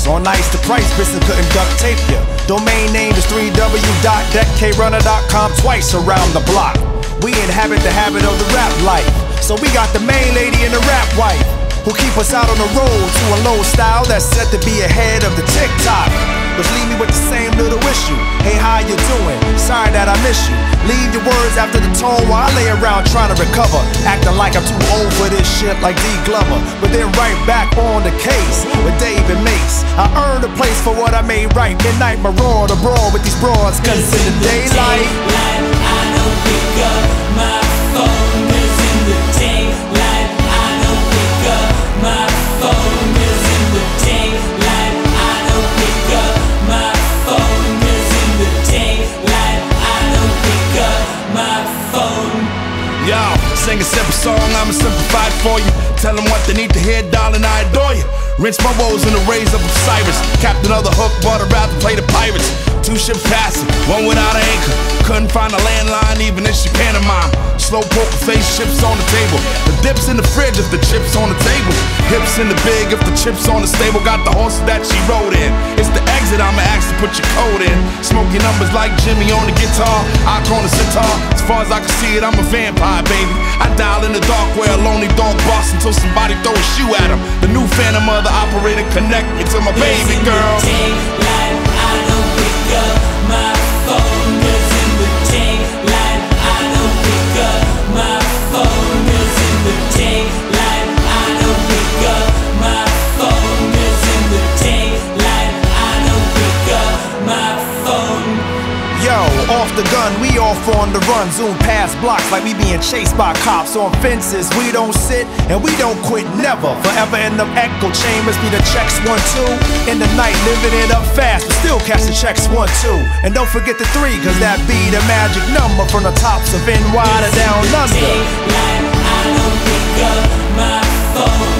On ice, the price, business couldn't duct tape ya. Domain name is www.deckrunner.com, twice around the block. We inhabit the habit of the rap life, so we got the main lady and the rap wife, who keep us out on the road to a low style that's set to be ahead of the TikTok. Which leave me with the same little issue. Hey, how you doing? Sorry that I miss you. Leave your words after the tone while I lay around trying to recover, acting like I'm too old for this shit like D. Glover. But then right back on the case with David Mace. I earned a place for what I made right. Midnight marauder brawl with these broads, cause in the daylight I don't pick up my phone, cause in the daylight I don't pick up my phone, cause in the daylight I don't pick up my phone, cause in the daylight I don't pick up my phone. Yo, sing a simple song, I'ma simplify it for you. Tell them what they need to hear, darling, I adore you. Rinse my woes in the rays of Osiris. Captain of the hook, but I'd rather play the pirates. Two ships passing, one without an anchor. Couldn't find a landline even if she pantomime. Slow poker face, chips on the table. The dips in the fridge if the chips on the table. Hips in the big if the chips on the stable. Got the horse that she rode in. It's the exit, I'ma ask to put your code in. Smoky numbers like Jimmy on the guitar, Ock on the sitar. As far as I can see it, I'm a vampire, baby. I dial in the dark where a lonely dog barks until somebody throw a shoe at him. The new phantom of the operator connect me to my baby girl. Daylight, I don't pick up my phone, cause in the daylight I don't pick up my phone, cause in the daylight I don't pick up my phone, cause in the daylight I don't pick up my phone. Yo, off the gun, we off on the run. Zoom past blocks like we being chased by cops on fences. We don't sit and we don't quit, never. Forever in them echo chambers, be the checks 1, 2. In the night, living it up fast, but still catch the checks 1, 2. And don't forget the 3, cause that be the magic number from the tops of NY to down under. Daylight, I don't pick up my phone.